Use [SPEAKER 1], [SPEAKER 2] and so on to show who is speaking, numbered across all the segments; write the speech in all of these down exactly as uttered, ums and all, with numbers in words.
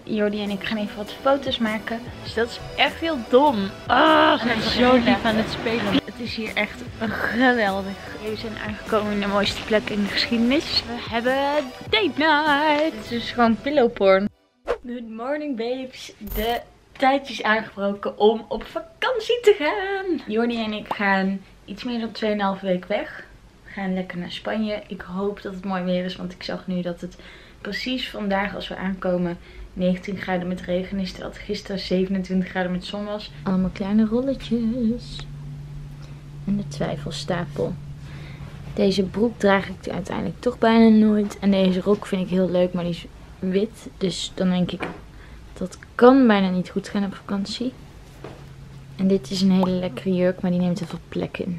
[SPEAKER 1] Jordi en ik gaan even wat foto's maken. Dus dat is echt heel dom. Oh,
[SPEAKER 2] en het is zo lief aan het spelen.
[SPEAKER 1] Het is hier echt geweldig. We zijn aangekomen in de mooiste plek in de geschiedenis. We hebben date night. Het is dus gewoon pillowporn. Good morning babes. De tijd is aangebroken om op vakantie te gaan. Jordi en ik gaan iets meer dan twee komma vijf week weg. We gaan lekker naar Spanje. Ik hoop dat het mooi weer is, want ik zag nu dat het precies vandaag als we aankomen negentien graden met regen is. Terwijl het gisteren zevenentwintig graden met zon was. Allemaal kleine rolletjes. En de twijfelstapel. Deze broek draag ik uiteindelijk toch bijna nooit. En deze rok vind ik heel leuk, maar die is wit. Dus dan denk ik, dat kan bijna niet goed gaan op vakantie. En dit is een hele lekkere jurk, maar die neemt heel veel plek in.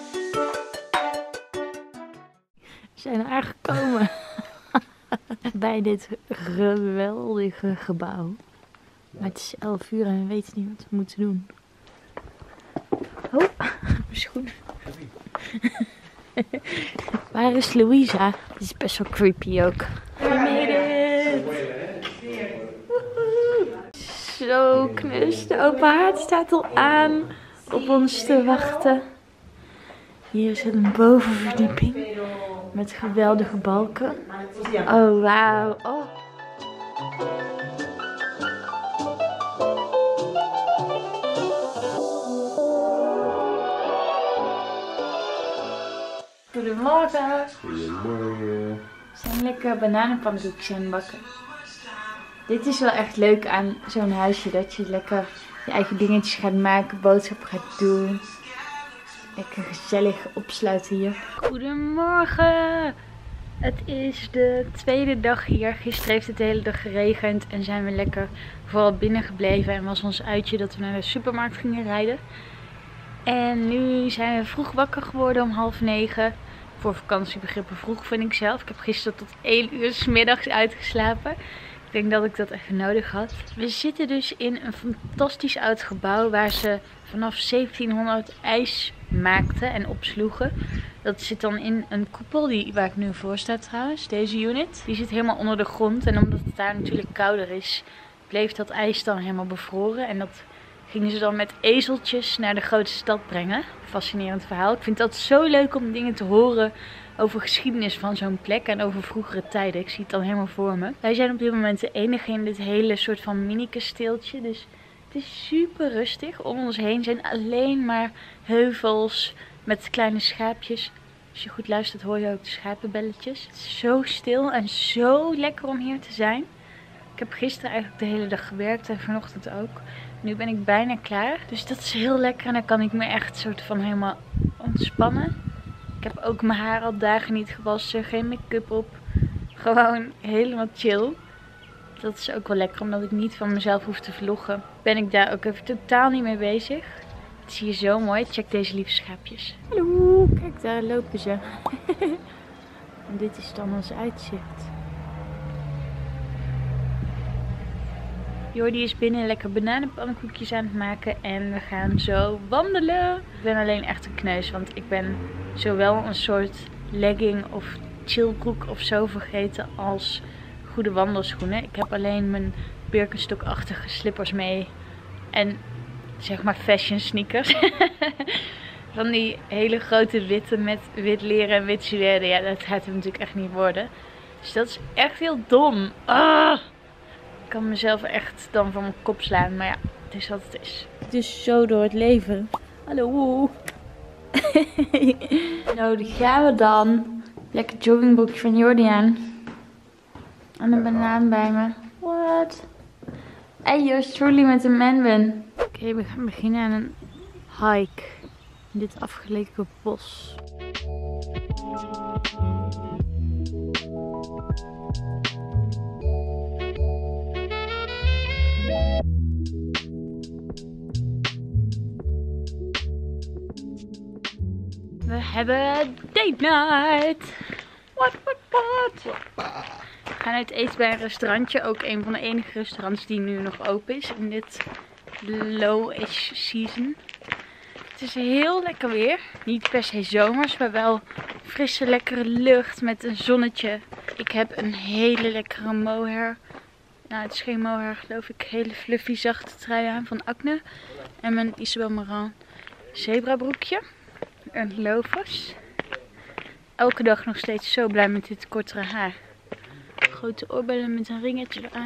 [SPEAKER 1] We zijn er aangekomen. Bij dit geweldige gebouw. Maar het is elf uur en we weten niet wat we moeten doen. Oh, mijn schoenen. Waar is Louisa? Dit is best wel creepy ook. We made it! Zo knus. De open haard staat al aan op ons te wachten. Hier is het een bovenverdieping. Met geweldige balken. Oh, wauw. Oh. Goedemorgen.
[SPEAKER 3] Goedemorgen.
[SPEAKER 1] We zijn lekker bananenpannenkoekjes aan het bakken. Dit is wel echt leuk aan zo'n huisje. Dat je lekker je eigen dingetjes gaat maken. Boodschappen gaat doen. Lekker gezellig opsluiten hier. Goedemorgen. Het is de tweede dag hier. Gisteren heeft het de hele dag geregend. En zijn we lekker vooral binnen gebleven. En was ons uitje dat we naar de supermarkt gingen rijden. En nu zijn we vroeg wakker geworden om half negen. Voor vakantiebegrippen vroeg vind ik zelf. Ik heb gisteren tot één uur 's middags uitgeslapen. Ik denk dat ik dat even nodig had. We zitten dus in een fantastisch oud gebouw waar ze vanaf zeventienhonderd ijs maakten en opsloegen. Dat zit dan in een koepel die, waar ik nu voor sta trouwens, deze unit. Die zit helemaal onder de grond en omdat het daar natuurlijk kouder is, bleef dat ijs dan helemaal bevroren. En dat gingen ze dan met ezeltjes naar de grote stad brengen. Fascinerend verhaal. Ik vind dat zo leuk om dingen te horen over geschiedenis van zo'n plek en over vroegere tijden. Ik zie het dan helemaal voor me. Wij zijn op dit moment de enige in dit hele soort van mini-kasteeltje. Dus het is super rustig. Om ons heen zijn alleen maar heuvels met kleine schaapjes. Als je goed luistert hoor je ook de schapenbelletjes. Het is zo stil en zo lekker om hier te zijn. Ik heb gisteren eigenlijk de hele dag gewerkt en vanochtend ook. Nu ben ik bijna klaar. Dus dat is heel lekker en dan kan ik me echt soort van helemaal ontspannen. Ik heb ook mijn haar al dagen niet gewassen, geen make-up op. Gewoon helemaal chill. Dat is ook wel lekker, omdat ik niet van mezelf hoef te vloggen. Ben ik daar ook even totaal niet mee bezig. Het is hier zo mooi. Check deze lieve schaapjes. Hallo, kijk daar lopen ze. En dit is dan ons uitzicht. Jordi is binnen lekker bananenpannenkoekjes aan het maken en we gaan zo wandelen. Ik ben alleen echt een kneus, want ik ben zowel een soort legging of chillbroek of zo vergeten als goede wandelschoenen. Ik heb alleen mijn Birkenstock-achtige slippers mee en zeg maar fashion sneakers. Van die hele grote witte met wit leren en wit suède. Ja, dat gaat hem natuurlijk echt niet worden. Dus dat is echt heel dom. Ah! Ik kan mezelf echt dan van mijn kop slaan, maar ja, het is wat het is. Het is zo door het leven. Hallo. Nou, die gaan we dan. Lekker joggingbroekje van Jordi aan. En een banaan bij me. What? En yours truly met een man-bun. Oké, okay, we gaan beginnen aan een hike. In dit afgelegen bos. We hebben date night. What, what, what? We gaan uit eten bij een restaurantje. Ook een van de enige restaurants die nu nog open is in dit low-ish season. Het is heel lekker weer. Niet per se zomers, maar wel frisse, lekkere lucht met een zonnetje. Ik heb een hele lekkere mohair. Nou, het is geen mohair, geloof ik. Hele fluffy, zachte trui aan van Acne. En mijn Isabel Marant zebra broekje. En loafers. Elke dag nog steeds zo blij met dit kortere haar. Grote oorbellen met een ringetje eraan.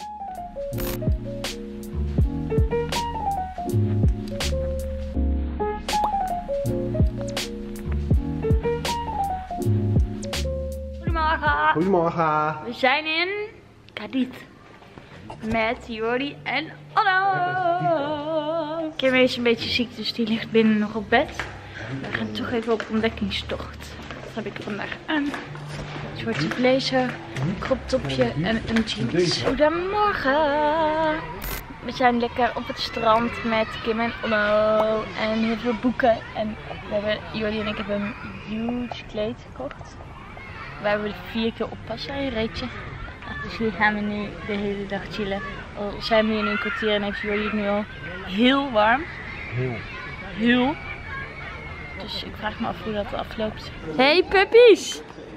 [SPEAKER 1] Goedemorgen.
[SPEAKER 3] Goedemorgen.
[SPEAKER 1] We zijn in Cadiz. Met Jordi en Onno. Kim is een beetje ziek, dus die ligt binnen nog op bed. We gaan toch even op ontdekkingstocht. Dat heb ik vandaag aan. Een zwarte blazer, een crop topje en een jeans. Goedemorgen. We zijn lekker op het strand met Kim en Onno. En heel veel boeken. En we hebben, Jordi en ik hebben een huge kleed gekocht. Waar we vier keer op passen, een reetje. Dus hier gaan we nu de hele dag chillen. Al zijn we hier nu een kwartier en heeft Jordi het nu al heel warm.
[SPEAKER 3] Heel.
[SPEAKER 1] Heel. Dus ik vraag me af hoe dat afloopt. Hey puppies!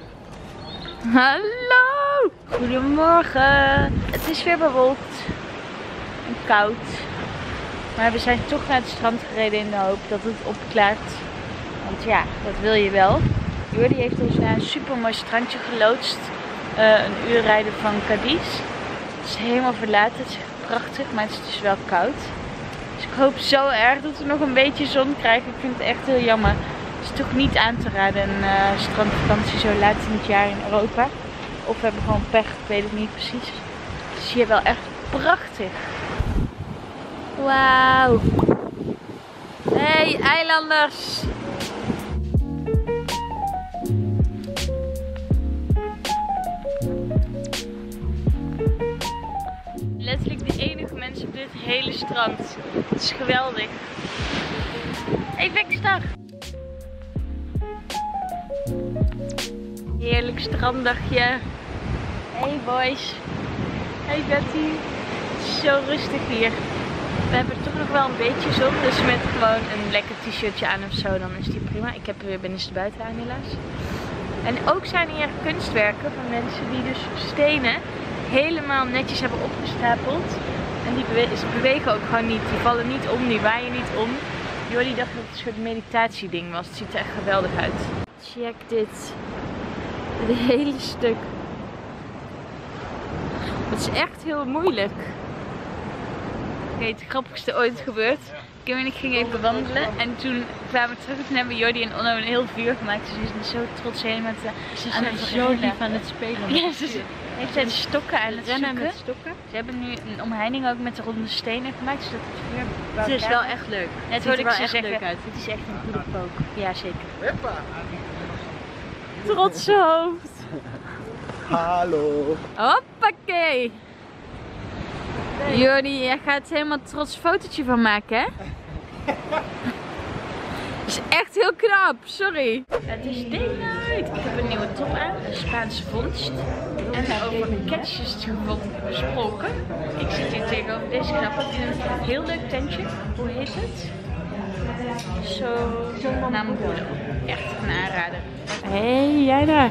[SPEAKER 1] Hallo! Goedemorgen! Het is weer bewolkt. En koud. Maar we zijn toch naar het strand gereden in de hoop dat het opklaart. Want ja, dat wil je wel. Jordi heeft ons naar een super mooi strandje geloodst. Uh, een uur rijden van Cadiz. Het is helemaal verlaten. Het is echt prachtig, maar het is dus wel koud. Dus ik hoop zo erg dat we nog een beetje zon krijgen. Ik vind het echt heel jammer. Het is toch niet aan te raden een uh, strandvakantie zo laat in het jaar in Europa. Of we hebben gewoon pech, ik weet het niet precies. Het is hier wel echt prachtig. Wauw. Hey eilanders. Letterlijk de enige mensen op dit hele strand. Het is geweldig. Hey Bekstar! Heerlijk stranddagje. Hey boys. Hey Betty. Het is zo rustig hier. We hebben toch nog wel een beetje zon, dus met gewoon een lekker t-shirtje aan of zo, dan is die prima. Ik heb er weer binnenste buiten aan helaas. En ook zijn hier kunstwerken van mensen die dus stenen helemaal netjes hebben opgestapeld. En die bewe ze bewegen ook gewoon niet. Die vallen niet om, die waaien niet om. Jordi dacht dat het een soort meditatieding was. Het ziet er echt geweldig uit. Check dit. Het hele stuk. Het is echt heel moeilijk. Oké, okay, het grappigste ooit gebeurd. Kim en ik gingen even wandelen en toen kwamen we terug en toen hebben Jordi en Onno een heel vuur gemaakt. Dus ze zijn zo trots helemaal te,
[SPEAKER 2] ze zijn zo lief aan het spelen.
[SPEAKER 1] Ja, ze zijn stokken aan het
[SPEAKER 2] rennen
[SPEAKER 1] zoeken.
[SPEAKER 2] met stokken.
[SPEAKER 1] Ze hebben nu een omheining ook met de ronde stenen gemaakt, zodat het vuur bij
[SPEAKER 2] Het is
[SPEAKER 1] elkaar
[SPEAKER 2] wel echt leuk.
[SPEAKER 1] Net
[SPEAKER 2] het
[SPEAKER 1] hoorde ik
[SPEAKER 2] er wel
[SPEAKER 1] ze
[SPEAKER 2] echt
[SPEAKER 1] zeggen,
[SPEAKER 2] leuk uit.
[SPEAKER 1] het is echt een goede pook. Ja, zeker. Trotse hoofd.
[SPEAKER 3] Hallo.
[SPEAKER 1] Hoppakee. Jordi, jij gaat helemaal trots fotootje van maken, hè? Dat is echt heel knap, sorry. Het is daylight. Ik heb een nieuwe top aan, een Spaanse vondst. En over catches gesproken. Ik zit hier tegenover deze knappe in een heel leuk tentje. Hoe heet het? Zo Nambulo. Echt een aanrader. Hé, hey, jij daar.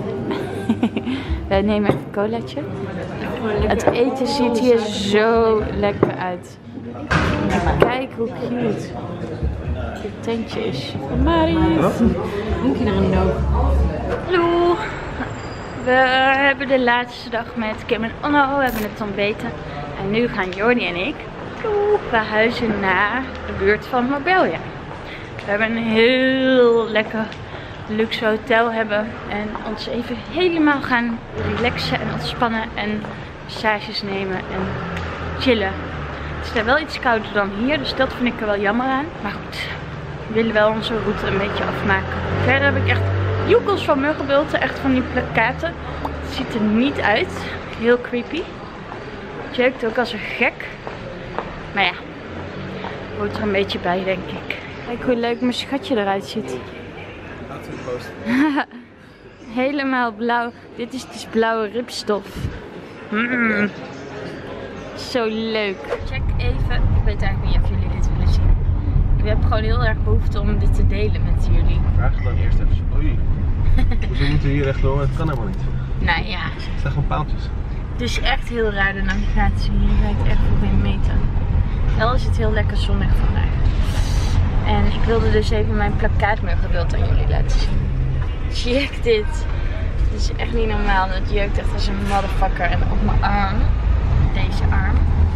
[SPEAKER 1] Wij nemen even een colaatje. Het eten ziet hier zo lekker uit. Kijk hoe cute dit tentje is. Marie.
[SPEAKER 2] Moet je er een noot?
[SPEAKER 1] Hallo. We hebben de laatste dag met Kim en Onno. We hebben het ontbeten. En nu gaan Jordi en ik verhuizen naar de buurt van Marbella. We hebben een heel lekker luxe hotel hebben en ons even helemaal gaan relaxen en ontspannen en massages nemen en chillen. Het is daar wel iets kouder dan hier, dus dat vind ik er wel jammer aan. Maar goed, we willen wel onze route een beetje afmaken. Verder heb ik echt joekels van muggenbulten, echt van die plakkaten. Het ziet er niet uit. Heel creepy. Het jeukt ook als een gek. Maar ja, hoort er een beetje bij, denk ik. Kijk hoe leuk mijn schatje eruit ziet. Helemaal blauw. Dit is dus blauwe ribstof. Mm. Zo leuk. Check even. Ik weet eigenlijk niet of jullie dit willen zien. Ik heb gewoon heel erg behoefte om dit te delen met jullie.
[SPEAKER 3] Vraag het dan eerst even. Oei. Hoezo moeten we hier echt door? Het kan helemaal niet.
[SPEAKER 1] Nou ja.
[SPEAKER 3] Het zijn gewoon paaltjes.
[SPEAKER 1] Het is echt heel raar de navigatie. Je rijdt echt voor geen meter. Wel is het heel lekker zonnig vandaag. En ik wilde dus even mijn plakkaatmuggenbeeld aan jullie laten zien. Check dit. Dit is echt niet normaal. Het jeukt echt als een motherfucker. En op mijn arm. Deze arm.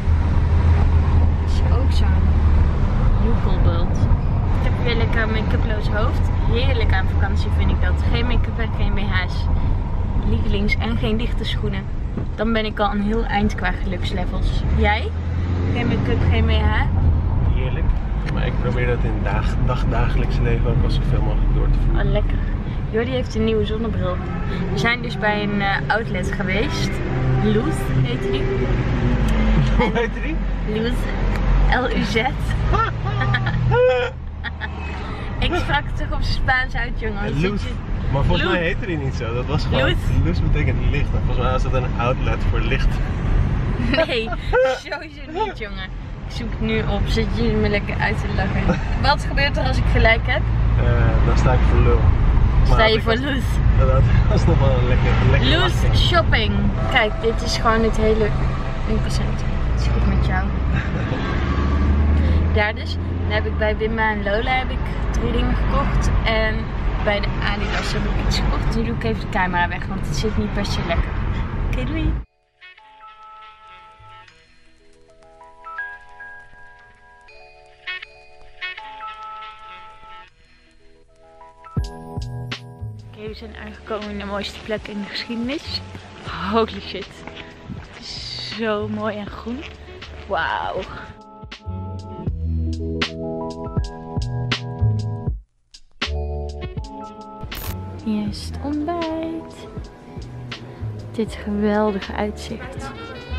[SPEAKER 1] Is ook zo'n joekelbult. Ik heb weer lekker een make-uploos hoofd. Heerlijk aan vakantie vind ik dat. Geen make-up en geen B H's. Lievelings en geen dichte schoenen. Dan ben ik al een heel eind qua gelukslevels. Jij? Geen make-up, geen B H?
[SPEAKER 3] Heerlijk. Maar ik probeer dat in dag, dag, dagelijkse leven ook al zoveel mogelijk door te voeren.
[SPEAKER 1] Oh, lekker. Jordi heeft een nieuwe zonnebril. We zijn dus bij een uh, outlet geweest. Luz heet die.
[SPEAKER 3] Hoe heet die?
[SPEAKER 1] Luz. L U Z. Ik sprak het toch op zijn Spaans uit, jongen.
[SPEAKER 3] Luz. Maar volgens
[SPEAKER 1] Luz.
[SPEAKER 3] mij heette die niet zo. Dat was gewoon...
[SPEAKER 1] Luz.
[SPEAKER 3] Luz betekent licht. En volgens mij was dat een outlet voor licht.
[SPEAKER 1] Nee, sowieso niet, jongen. Ik zoek het nu op. Zit jullie me lekker uit te lachen. Wat gebeurt er als ik gelijk heb?
[SPEAKER 3] Uh, dan sta ik voor lul.
[SPEAKER 1] Sta je voor Luz?
[SPEAKER 3] Dat was nog wel een lekker, lekker
[SPEAKER 1] Luz
[SPEAKER 3] lachje.
[SPEAKER 1] shopping. Kijk, dit is gewoon het hele winkelcentrum. Het is goed met jou. Daar dus. Dan heb ik bij Wimma en Lola heb ik drie dingen gekocht. En bij de Adidas heb ik iets gekocht. Nu doe ik even de camera weg, want het zit niet per se lekker. Oké, okay, doei. Oké, we zijn aangekomen in de mooiste plek in de geschiedenis. Holy shit. Het is zo mooi en groen. Wauw. Hier is het ontbijt. Dit geweldige uitzicht.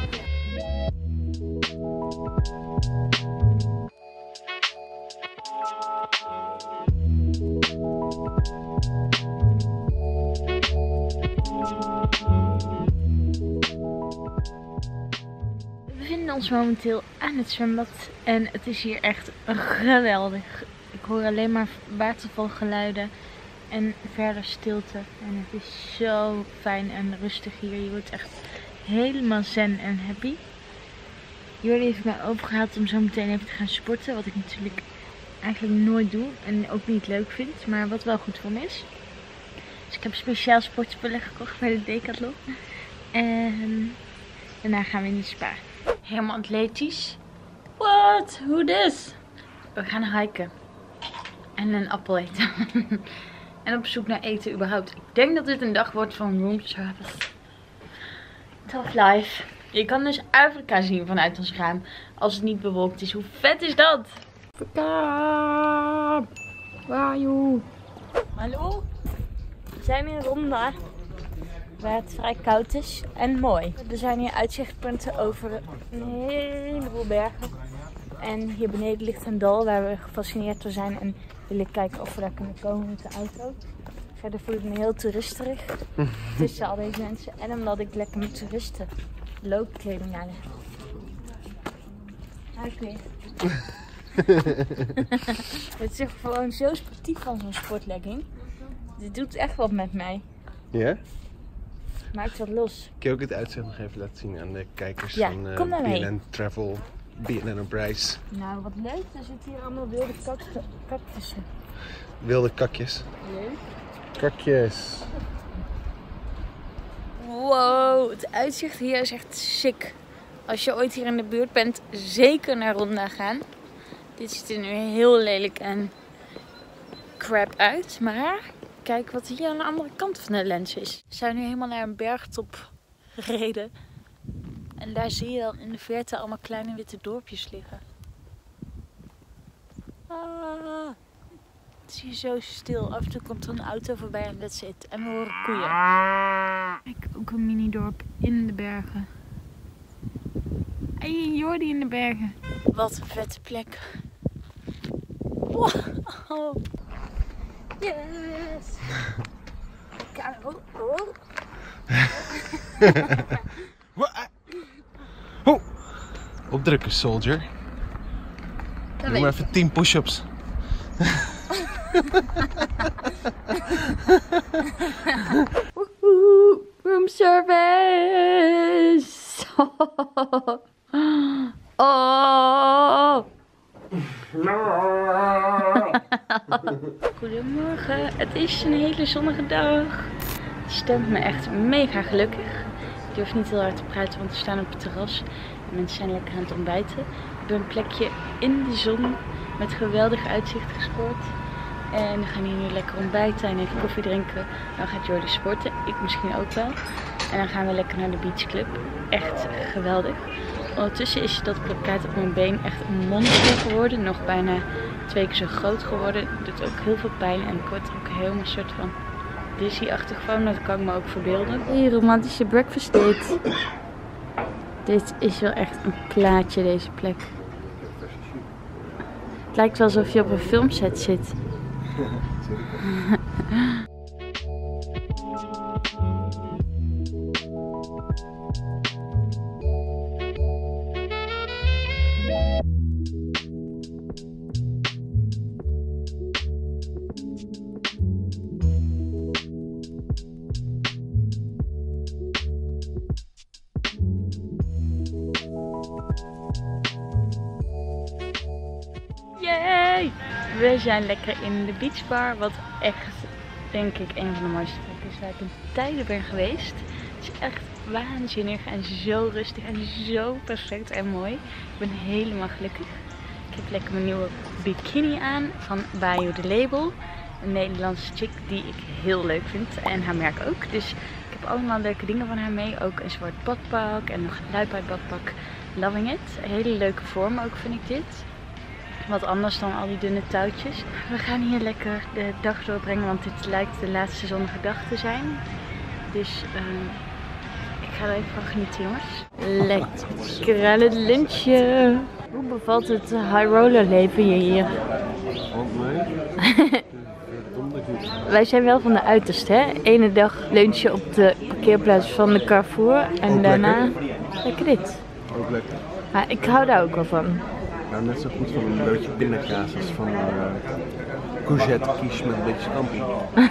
[SPEAKER 1] We bevinden ons momenteel aan het zwembad en het is hier echt geweldig. Ik hoor alleen maar watervalgeluiden en verder stilte. En het is zo fijn en rustig hier. Je wordt echt helemaal zen en happy. Jordi heeft mij overgehaald om zo meteen even te gaan sporten. Wat ik natuurlijk eigenlijk nooit doe en ook niet leuk vind. Maar wat wel goed voor me is. Dus ik heb speciaal sportspullen gekocht bij de Decathlon. En daarna gaan we in de spa. Helemaal atletisch. What? Who this? We gaan hiken. En een appel eten. En op zoek naar eten überhaupt. Ik denk dat dit een dag wordt van room service. Tough life. Je kan dus Afrika zien vanuit ons raam. Als het niet bewolkt is. Hoe vet is dat? Afrika. Wauw. Hallo. We zijn in Ronda. Waar het vrij koud is en mooi. Er zijn hier uitzichtpunten over een heleboel bergen. En hier beneden ligt een dal waar we gefascineerd door zijn en willen kijken of we daar kunnen komen met de auto. Verder voel ik me heel toeristerig tussen al deze mensen. En omdat ik lekker met toeristen loopkleding aan heb. Oké. Het is echt gewoon zo sportief van zo'n sportlegging. Dit doet echt wat met mij.
[SPEAKER 3] Ja?
[SPEAKER 1] Maakt wat los.
[SPEAKER 3] Kun je ook het uitzicht nog even laten zien aan de kijkers
[SPEAKER 1] Ja,
[SPEAKER 3] van uh,
[SPEAKER 1] kom maar mee.
[SPEAKER 3] B N N Travel, B N N op reis.
[SPEAKER 1] Nou, wat leuk. Er zitten hier allemaal wilde cactussen.
[SPEAKER 3] Wilde kakjes.
[SPEAKER 1] Leuk.
[SPEAKER 3] Kakjes.
[SPEAKER 1] Wow, het uitzicht hier is echt sick. Als je ooit hier in de buurt bent, zeker naar Ronda gaan. Dit ziet er nu heel lelijk en crap uit, maar kijk wat hier aan de andere kant van de lens is. We zijn nu helemaal naar een bergtop gereden. En daar zie je dan in de verte allemaal kleine witte dorpjes liggen. Ah, het is hier zo stil. Af en toe komt er een auto voorbij en that's it. En we horen koeien. Kijk, ook een mini-dorp in de bergen. Hey, Jordi in de bergen. Wat een vette plek. Wow. Yes. Oh, oh.
[SPEAKER 3] Oh. Opdrukken, soldier.
[SPEAKER 1] Dat
[SPEAKER 3] Doe maar even tien push-ups.
[SPEAKER 1] Room service. Oh. Goedemorgen, het is een hele zonnige dag. Het stemt me echt mega gelukkig. Ik durf niet heel hard te praten, want we staan op het terras. En mensen zijn lekker aan het ontbijten. Ik heb een plekje in de zon met geweldig uitzicht gescoord. En we gaan hier nu lekker ontbijten en even koffie drinken. Dan gaat Jordi sporten, ik misschien ook wel. En dan gaan we lekker naar de beachclub. Echt geweldig. Ondertussen is dat plakkaat op mijn been echt een monster geworden. Nog bijna twee keer zo groot geworden. Het doet ook heel veel pijn en ik word er ook helemaal soort van dizzy-achtig van. Dat kan ik me ook verbeelden. Hey, romantische breakfast date. Dit is wel echt een plaatje, deze plek. Het lijkt wel alsof je op een filmset zit. Yay! We zijn lekker in de beachbar, wat echt, denk ik, een van de mooiste plekken is waar ik in tijden ben geweest. Het is echt waanzinnig en zo rustig en zo perfect en mooi. Ik ben helemaal gelukkig. Ik heb lekker mijn nieuwe bikini aan van Bayou de Label. Een Nederlandse chick die ik heel leuk vind en haar merk ook. Dus ik heb allemaal leuke dingen van haar mee. Ook een zwart badpak en nog een luipaard badpak. Loving it. Een hele leuke vorm ook vind ik dit. Wat anders dan al die dunne touwtjes. We gaan hier lekker de dag doorbrengen, want dit lijkt de laatste zonnige dag te zijn. Dus uh, ik ga er even van genieten, jongens. Lekker aan het lunchje. Hoe bevalt het high roller leven hier? Wij zijn wel van de uiterste, hè? Ene dag lunchen op de parkeerplaats van de Carrefour en ook daarna lekker. lekker dit.
[SPEAKER 3] Ook lekker.
[SPEAKER 1] Maar ik hou daar ook wel van.
[SPEAKER 3] Nou, net zo goed van een beetje pindakaas als van uh, courgette quiche met een beetje scampi.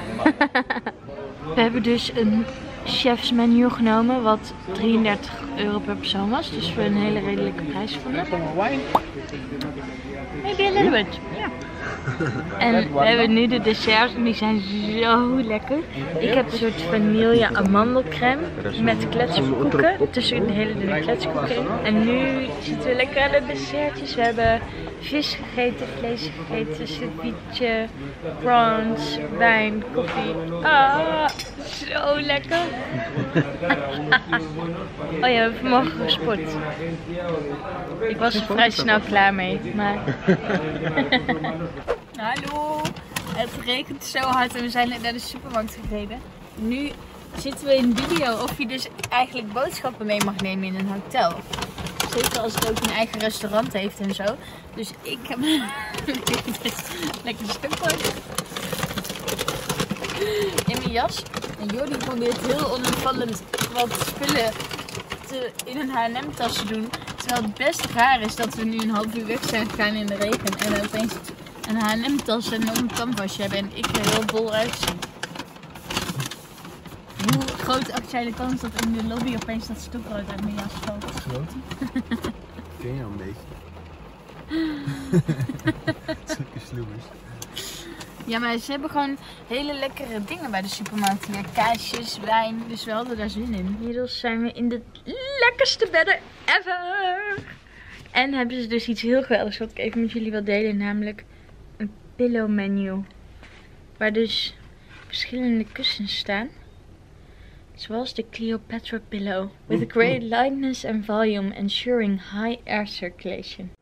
[SPEAKER 1] We hebben dus een chefsmenu genomen wat drieëndertig euro per persoon was. Dus voor een hele redelijke prijs vonden. Maybe a little bit. Ja. En we hebben nu de desserts en die zijn zo lekker. Ik heb een soort vanille amandelcrème met kletskoeken. Tussen de hele dunne kletskoeken in. En nu zitten we lekker aan de dessertjes. We hebben vis gegeten, vlees gegeten, ceviche, prawns, wijn, koffie. Ah, zo lekker. Oh ja, we hebben vanmorgen gesport. Ik was er vrij snel klaar mee, maar... Hallo, het regent zo hard en we zijn net naar de supermarkt gereden. Nu zitten we in video of je dus eigenlijk boodschappen mee mag nemen in een hotel. Zeker als het ook een eigen restaurant heeft en zo. Dus ik heb lekker stukbrood in mijn jas. En Jordi probeert heel onopvallend wat spullen te, in een H en M tas te doen. Terwijl het best raar is dat we nu een half uur weg zijn gegaan in de regen en er opeens een H en M tas en een canvasje hebben en ik er heel bol uitzie. Hoe groot acht jij de kans dat in de lobby opeens dat stokbrood uit mijn jas valt?
[SPEAKER 3] Groot? Ik ken jou een beetje. Zulke sloebers.
[SPEAKER 1] Ja, maar ze hebben gewoon hele lekkere dingen bij de supermarkt hier. Kaasjes, wijn, dus we hadden daar zin in. Inmiddels zijn we in de lekkerste bedden ever. En hebben ze dus iets heel geweldigs wat ik even met jullie wil delen, namelijk een pillow menu. Waar dus verschillende kussens staan. Zoals de Cleopatra pillow. With a great lightness and volume, ensuring high air circulation.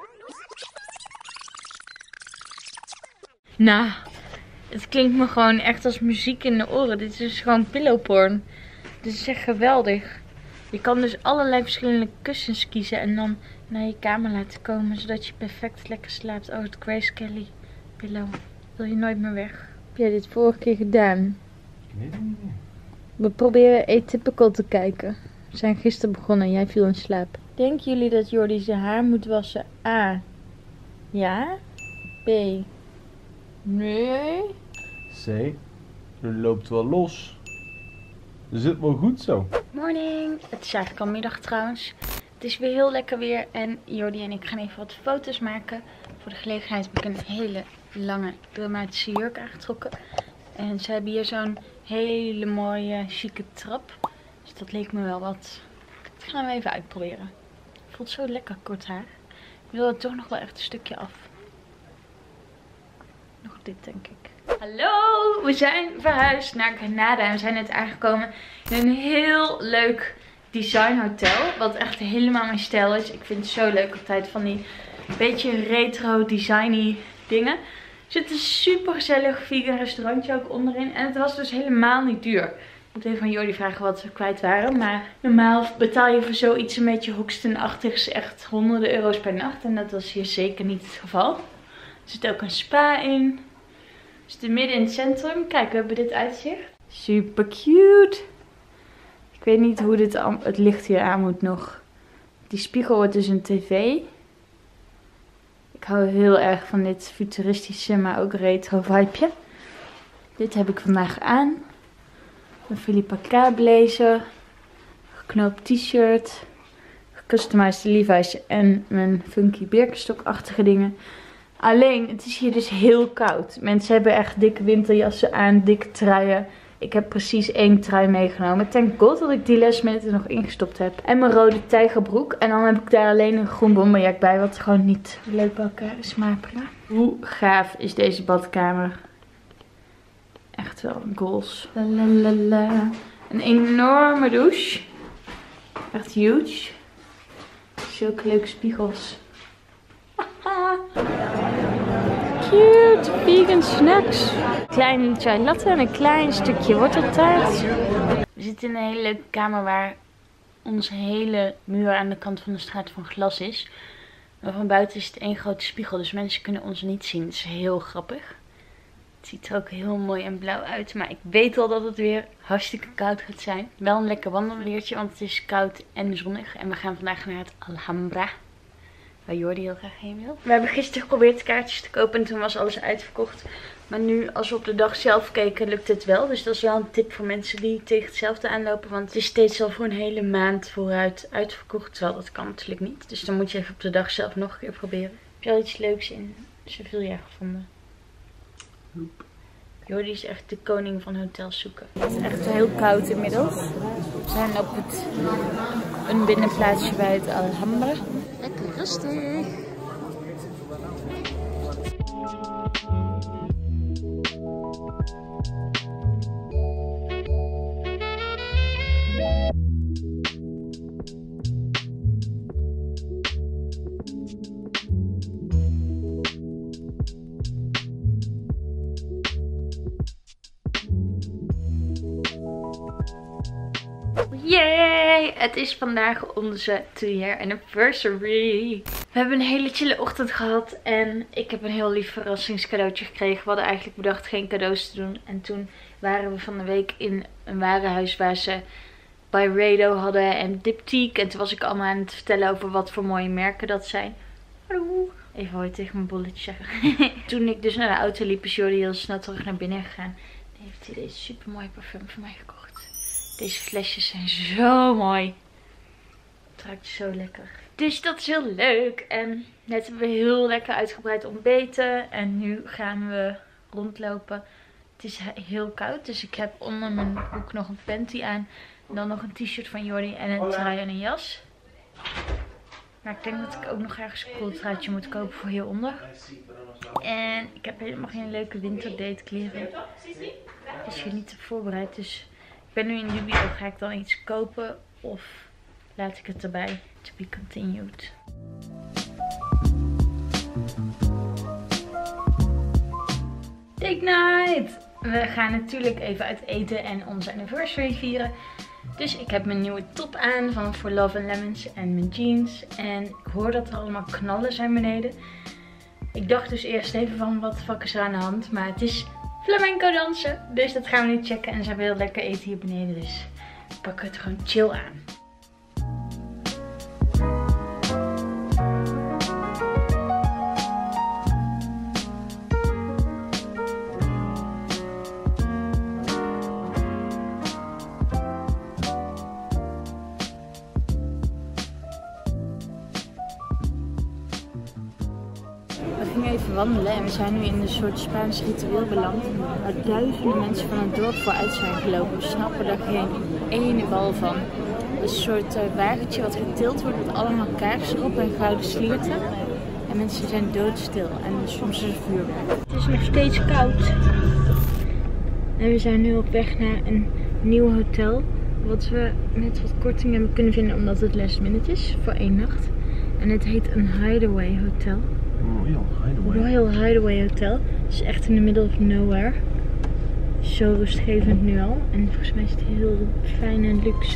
[SPEAKER 1] Nou, het klinkt me gewoon echt als muziek in de oren. Dit is dus gewoon pillowporn. Dit is echt geweldig. Je kan dus allerlei verschillende kussens kiezen en dan naar je kamer laten komen. Zodat je perfect lekker slaapt. Oh, het Grace Kelly pillow. Wil je nooit meer weg. Heb jij dit vorige keer gedaan?
[SPEAKER 3] Nee, nee, nee.
[SPEAKER 1] We proberen Atypical te kijken. We zijn gisteren begonnen en jij viel in slaap. Denken jullie dat Jordi zijn haar moet wassen? A. Ja. B. Nee.
[SPEAKER 3] C. Nu loopt wel los. Zit wel goed zo.
[SPEAKER 1] Morning. Het is eigenlijk al middag trouwens. Het is weer heel lekker weer. En Jordi en ik gaan even wat foto's maken. Voor de gelegenheid heb ik een hele lange dramatische jurk aangetrokken. En ze hebben hier zo'n hele mooie chique trap. Dus dat leek me wel wat. Dat gaan we even uitproberen. Het voelt zo lekker kort haar. Ik wil er toch nog wel echt een stukje af. Nog dit denk ik. Hallo, we zijn verhuisd naar Granada en we zijn net aangekomen in een heel leuk designhotel. Wat echt helemaal mijn stijl is. Ik vind het zo leuk altijd van die beetje retro designy dingen. Er zit een super gezellig vegan restaurantje ook onderin en het was dus helemaal niet duur. Ik moet even van Jordi vragen wat we kwijt waren. Maar normaal betaal je voor zoiets een beetje Hoxton-achtigs echt honderden euro's per nacht. En dat was hier zeker niet het geval. Er zit ook een spa in. We zitten midden in het centrum. Kijk, we hebben dit uitzicht. Super cute. Ik weet niet hoe dit het licht hier aan moet nog. Die spiegel wordt dus een tv. Ik hou heel erg van dit futuristische, maar ook retro vibeje. Dit heb ik vandaag aan. Een Philippa K blazer. Geknoopt t-shirt. Gecustomized Levi's en mijn funky Birkenstock-achtige dingen. Alleen, het is hier dus heel koud. Mensen hebben echt dikke winterjassen aan, dikke truien. Ik heb precies één trui meegenomen. Thank God dat ik die last minute er nog ingestopt heb. En mijn rode tijgerbroek. En dan heb ik daar alleen een groen bomberjack bij. Wat gewoon niet leuk bij elkaar is. Maar prima. Hoe gaaf is deze badkamer? Echt wel goals. Lalalala. Een enorme douche. Echt huge. Zulke leuke spiegels. Cute vegan snacks. Klein chai latte en een klein stukje worteltaart. We zitten in een hele leuke kamer waar onze hele muur aan de kant van de straat van glas is. Maar van buiten is het één grote spiegel, dus mensen kunnen ons niet zien. Het is heel grappig. Het ziet er ook heel mooi en blauw uit. Maar ik weet al dat het weer hartstikke koud gaat zijn. Wel een lekker wandelweertje, want het is koud en zonnig. En we gaan vandaag naar het Alhambra. Waar Jordi heel graag heen wil. We hebben gisteren geprobeerd kaartjes te kopen en toen was alles uitverkocht. Maar nu, als we op de dag zelf keken, lukt het wel. Dus dat is wel een tip voor mensen die tegen hetzelfde aanlopen. Want het is steeds al voor een hele maand vooruit uitverkocht. Terwijl dat kan natuurlijk niet. Dus dan moet je even op de dag zelf nog een keer proberen. Heb je al iets leuks in Sevilla gevonden? Nope. Jordi is echt de koning van hotels zoeken. Het is echt heel koud inmiddels. We zijn op het, een binnenplaatsje bij het Alhambra. Lekker rustig. Yay! Het is vandaag onze two-year anniversary. We hebben een hele chille ochtend gehad en ik heb een heel lief verrassingscadeautje gekregen. We hadden eigenlijk bedacht geen cadeaus te doen. En toen waren we van de week in een warenhuis waar ze Byredo hadden en Diptyque. En toen was ik allemaal aan het vertellen over wat voor mooie merken dat zijn. Hallo! Even hoi tegen mijn bolletje zeggen. Toen ik dus naar de auto liep is Jordi heel snel terug naar binnen gegaan. En heeft hij deze super mooie parfum voor mij gekocht. Deze flesjes zijn zo mooi. Het ruikt zo lekker. Dus dat is heel leuk. En net hebben we heel lekker uitgebreid ontbeten. En nu gaan we rondlopen. Het is heel koud. Dus ik heb onder mijn broek nog een panty aan. En dan nog een t-shirt van Jordi. En een trui en een jas. Maar ik denk dat ik ook nog ergens een kooltruitje moet kopen voor hieronder. En ik heb helemaal geen leuke winterdate kleren. Dus hier niet te voorbereid. Dus ik ben nu in dubio. Ga ik dan iets kopen of laat ik het erbij? To be continued. Date night! We gaan natuurlijk even uit eten en onze anniversary vieren. Dus ik heb mijn nieuwe top aan van For Love and Lemons en mijn jeans. En ik hoor dat er allemaal knallen zijn beneden. Ik dacht dus eerst even van wat de fuck is er aan de hand. Maar het is flamenco dansen. Dus dat gaan we nu checken. En ze hebben heel lekker eten hier beneden. Dus we pakken het gewoon chill aan. gingen even wandelen en we zijn nu in een soort Spaans ritueel beland. Waar duizenden mensen van het dorp vooruit zijn gelopen. We snappen er geen ene bal van. Het is een soort uh, wagentje wat getild wordt met allemaal kaarsen erop en gouden slierten. En mensen zijn doodstil en soms is er vuurwerk. Het is nog steeds koud. En we zijn nu op weg naar een nieuw hotel. Wat we met wat korting hebben kunnen vinden omdat het last minute is voor één nacht. En het heet een Hideaway Hotel.
[SPEAKER 3] Royal Hideaway.
[SPEAKER 1] Royal Hideaway Hotel. Het is echt in the middle of nowhere. Zo rustgevend nu al. En volgens mij is het heel fijn en luxe.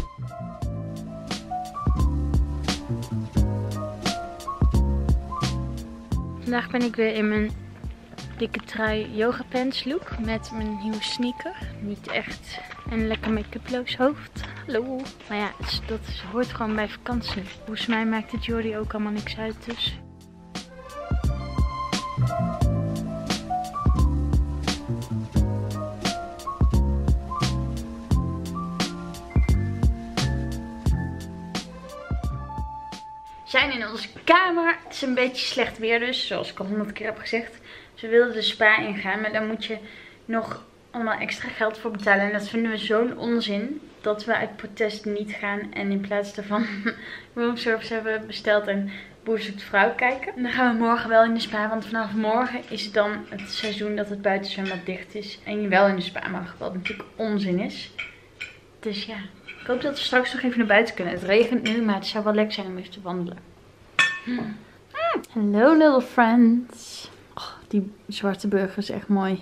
[SPEAKER 1] Vandaag ben ik weer in mijn dikke trui yoga pants look met mijn nieuwe sneaker. Niet echt een lekker make-uploos hoofd. Hallo. Maar ja, het, dat hoort gewoon bij vakantie. Volgens mij maakt het Jordi ook allemaal niks uit dus. We zijn in onze kamer. Het is een beetje slecht weer dus, zoals ik al honderd keer heb gezegd. Dus we wilden de spa ingaan, maar daar moet je nog allemaal extra geld voor betalen. En dat vinden we zo'n onzin, dat we uit protest niet gaan. En in plaats daarvan roomservice hebben besteld en Boer zoekt vrouw kijken. En dan gaan we morgen wel in de spa, want vanaf morgen is het dan het seizoen dat het buitenzwembad dicht is. En je wel in de spa mag, wat natuurlijk onzin is. Dus ja, ik hoop dat we straks nog even naar buiten kunnen. Het regent nu, maar het zou wel lekker zijn om even te wandelen. Hmm. Hello little friends. Oh, die zwarte burger is echt mooi.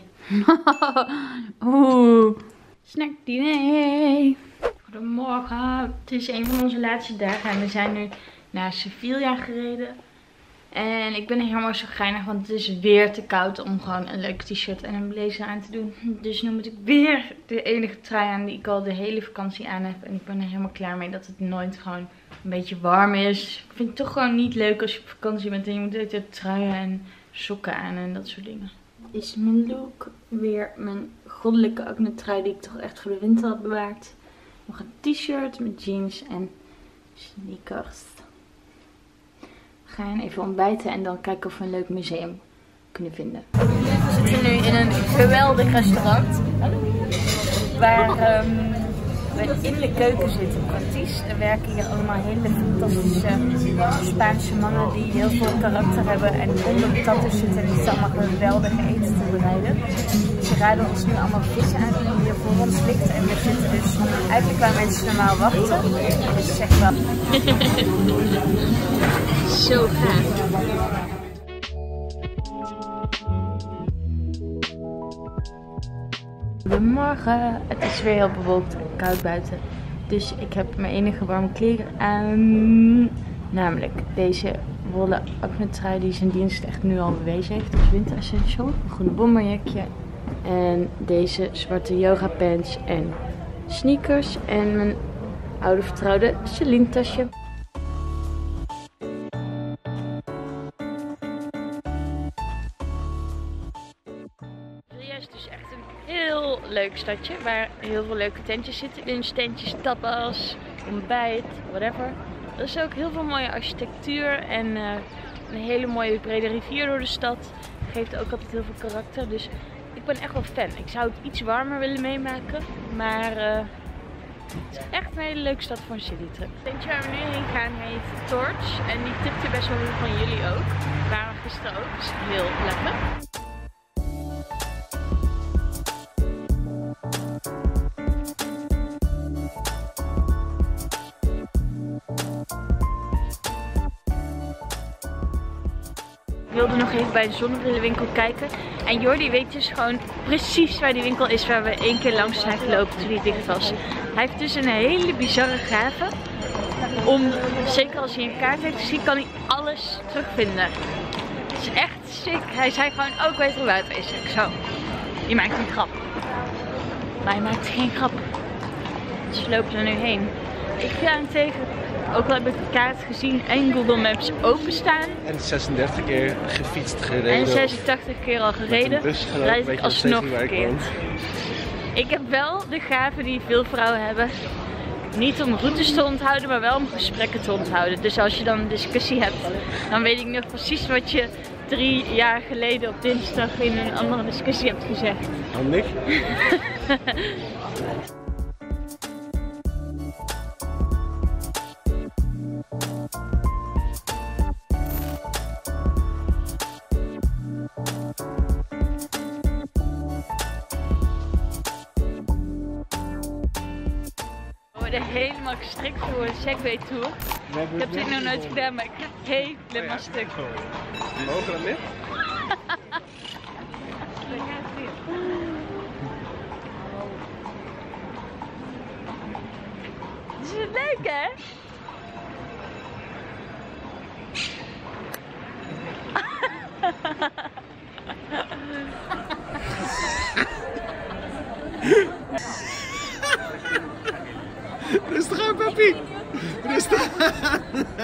[SPEAKER 1] Oeh, snackdiner. Goedemorgen. Het is een van onze laatste dagen en we zijn nu naar Sevilla gereden. En ik ben helemaal zo geinig, want het is weer te koud om gewoon een leuk t-shirt en een blazer aan te doen. Dus nu moet ik weer de enige trui aan die ik al de hele vakantie aan heb. En ik ben er helemaal klaar mee dat het nooit gewoon een beetje warm is. Ik vind het toch gewoon niet leuk als je op vakantie bent en je moet altijd truien en sokken aan en dat soort dingen. Is mijn look weer mijn goddelijke acne trui die ik toch echt voor de winter had bewaard. Nog een t-shirt met jeans en sneakers. We gaan even ontbijten en dan kijken of we een leuk museum kunnen vinden. We zitten nu in een geweldig restaurant. Waar um, we in de keuken zitten op Artis. Er werken hier allemaal hele fantastische Spaanse mannen die heel veel karakter hebben. En onder de tattoo zitten en die staan allemaal geweldige eten te bereiden. Ze raden ons nu allemaal vis aan die hier voor ons ligt. En we zitten dus eigenlijk waar mensen normaal wachten. Dus zeg wel. Zo gaaf. Goedemorgen. Het is weer heel bewolkt en koud buiten. Dus ik heb mijn enige warme kleren aan. Namelijk deze wollen acne trui die zijn dienst echt nu al bewezen heeft als winter essential. Een groene bomberjakje. En deze zwarte yoga pants en sneakers. En mijn oude vertrouwde Celine tasje. Sevilla is dus echt een heel leuk stadje waar heel veel leuke tentjes zitten. Lunchtentjes, tapas, ontbijt, whatever. Er is ook heel veel mooie architectuur en uh, een hele mooie brede rivier door de stad. Geeft ook altijd heel veel karakter. Dus ik ben echt wel fan. Ik zou het iets warmer willen meemaken. Maar uh, het is echt een hele leuke stad voor een citytrip. Het tentje waar we nu heen gaan heet Torch. En die tipte best wel veel van jullie ook. We waren gisteren ook. Dus heel lekker. Ik wilde nog even bij de zonnebrillenwinkel kijken. En Jordi weet dus gewoon precies waar die winkel is waar we één keer langs zijn gelopen toen hij dicht was. Hij heeft dus een hele bizarre gave. Om, zeker als hij een kaart heeft gezien, kan hij alles terugvinden. Het is echt sick. Hij zei gewoon, oh ik weet er waar het is. Ik zo, je maakt een grap. Maar hij maakt geen grap. Dus we lopen er nu heen. Ik ga hem tegen. Ook al heb ik de kaart gezien en Google Maps openstaan.
[SPEAKER 3] En zesendertig keer gefietst, gereden.
[SPEAKER 1] En zesentachtig keer al gereden. Rijd ik alsnog verkeerd. Ik heb wel de gave die veel vrouwen hebben. Niet om routes te onthouden, maar wel om gesprekken te onthouden. Dus als je dan een discussie hebt, dan weet ik nog precies wat je drie jaar geleden op dinsdag in een andere discussie hebt gezegd.
[SPEAKER 3] Handig.
[SPEAKER 1] We worden helemaal gestrikt voor de Segway Tour. Ik heb dit nog nooit gedaan, maar ik ga helemaal stuk.
[SPEAKER 3] Hoger dan dit?
[SPEAKER 1] Is het leuk, hè?
[SPEAKER 3] Rustig aan, papi! Rustig aan!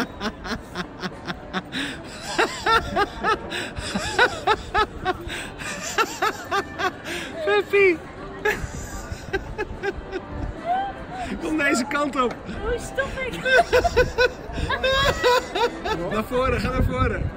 [SPEAKER 3] Papi! Kom deze kant op!
[SPEAKER 1] Hoe stop ik?
[SPEAKER 3] Naar voren, ga naar voren!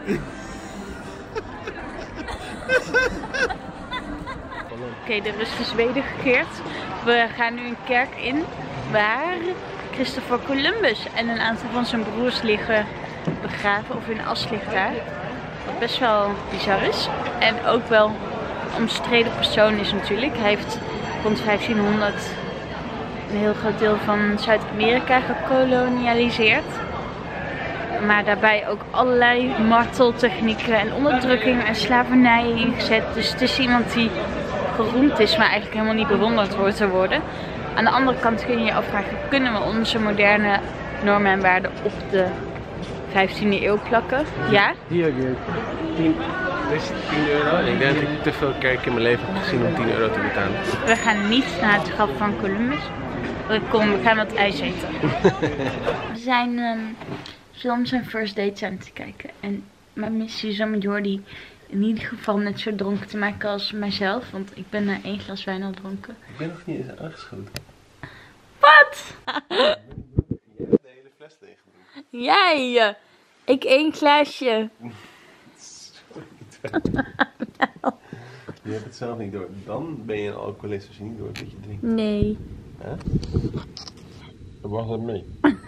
[SPEAKER 1] Oké, de rust is wedergekeerd. We gaan nu een kerk in waar Christopher Columbus en een aantal van zijn broers liggen begraven, of hun as ligt daar. Wat best wel bizar is. En ook wel een omstreden persoon is natuurlijk. Hij heeft rond vijftienhonderd een heel groot deel van Zuid-Amerika gekolonialiseerd. Maar daarbij ook allerlei marteltechnieken en onderdrukking en slavernij ingezet. Dus het is iemand die geroemd is, maar eigenlijk helemaal niet bewonderd wordt te worden. Aan de andere kant kun je je afvragen, kunnen we onze moderne normen en waarden op de vijftiende eeuw plakken? Ja?
[SPEAKER 3] Hier, tien, dit is tien euro. En ik denk dat ik te veel kerken in mijn leven heb gezien om tien euro te betalen.
[SPEAKER 1] We gaan niet naar het graf van Columbus. Kom, we gaan wat ijs eten. We zijn um, films en first dates aan het kijken. En mijn missie is om Jordi in ieder geval net zo dronken te maken als mijzelf. Want ik ben na één glas wijn al dronken.
[SPEAKER 3] Ik ben nog niet eens aangeschoten.
[SPEAKER 1] Wat?
[SPEAKER 3] Je hebt de hele fles tegengedragen.
[SPEAKER 1] Jij! Ik één glaasje.
[SPEAKER 3] Nou. Je hebt het zelf niet door. Dan ben je een alcoholist als je niet door dat je drinkt.
[SPEAKER 1] Nee.
[SPEAKER 3] Huh? Waar was dat mee?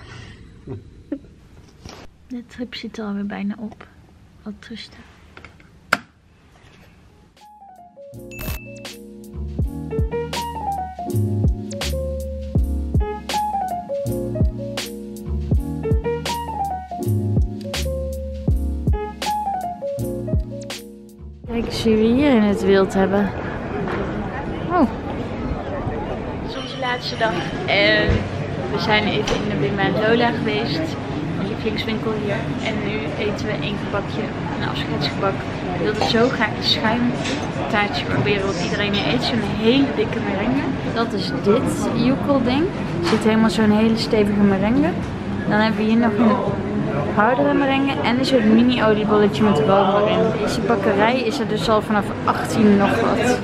[SPEAKER 1] De trip zit er alweer bijna op. Wat rusten. Kijk eens wie we hier in het wild hebben. Oh. Het is onze laatste dag en we zijn even in de Bimba en Lola geweest. Mijn lievelingswinkel hier. En nu eten we één gebakje, een afscheidsgebak. Ik wilde zo graag een schuimtaartje proberen wat iedereen hier eet. Zo'n hele dikke merengue. Dat is dit joekel ding. Er zit helemaal zo'n hele stevige merengue. Dan hebben we hier nog een hardere merengue en een soort mini oliebolletje met room erin. Deze bakkerij is er dus al vanaf achttien nog wat.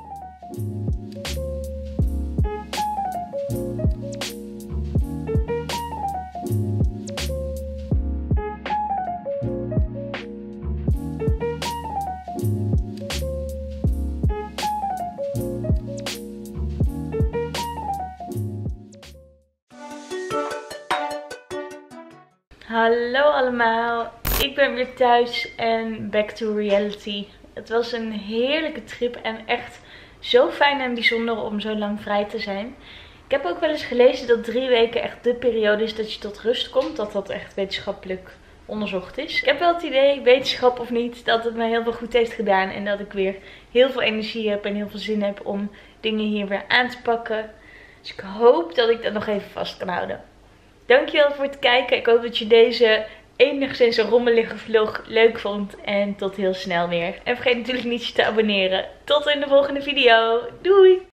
[SPEAKER 1] Hallo allemaal, ik ben weer thuis en back to reality. Het was een heerlijke trip en echt zo fijn en bijzonder om zo lang vrij te zijn. Ik heb ook wel eens gelezen dat drie weken echt de periode is dat je tot rust komt. Dat dat echt wetenschappelijk onderzocht is. Ik heb wel het idee, wetenschap of niet, dat het me heel veel goed heeft gedaan. En dat ik weer heel veel energie heb en heel veel zin heb om dingen hier weer aan te pakken. Dus ik hoop dat ik dat nog even vast kan houden. Dankjewel voor het kijken. Ik hoop dat je deze enigszins rommelige vlog leuk vond. En tot heel snel weer. En vergeet natuurlijk niet je te abonneren. Tot in de volgende video. Doei!